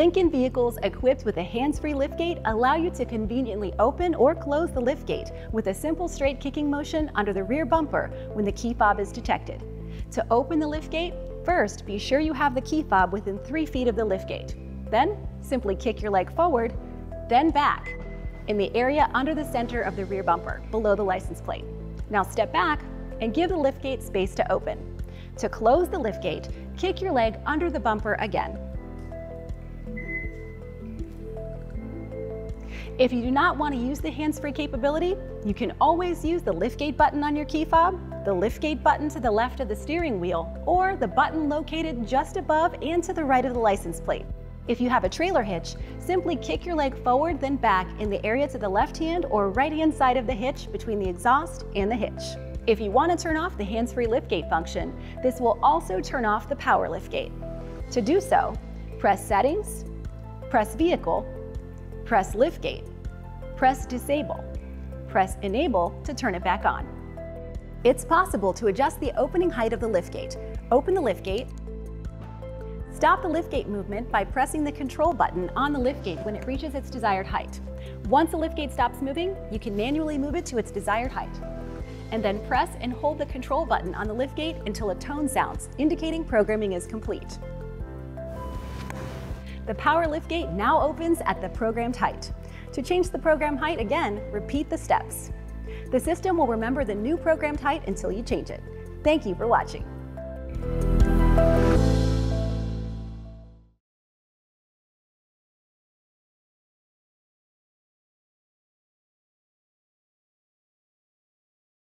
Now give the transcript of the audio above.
Lincoln vehicles equipped with a hands-free liftgate allow you to conveniently open or close the liftgate with a simple straight kicking motion under the rear bumper when the key fob is detected. To open the liftgate, first be sure you have the key fob within 3 feet of the liftgate. Then, simply kick your leg forward, then back, in the area under the center of the rear bumper, below the license plate. Now step back and give the liftgate space to open. To close the liftgate, kick your leg under the bumper again. If you do not want to use the hands-free capability, you can always use the liftgate button on your key fob, the liftgate button to the left of the steering wheel, or the button located just above and to the right of the license plate. If you have a trailer hitch, simply kick your leg forward then back in the area to the left-hand or right-hand side of the hitch between the exhaust and the hitch. If you want to turn off the hands-free liftgate function, this will also turn off the power liftgate. To do so, press Settings, press Vehicle, press Liftgate, press Disable, press Enable to turn it back on. It's possible to adjust the opening height of the liftgate. Open the liftgate. Stop the liftgate movement by pressing the control button on the liftgate when it reaches its desired height. Once the liftgate stops moving, you can manually move it to its desired height. And then press and hold the control button on the liftgate until a tone sounds, indicating programming is complete. The power liftgate now opens at the programmed height. To change the program height again, repeat the steps. The system will remember the new programmed height until you change it. Thank you for watching.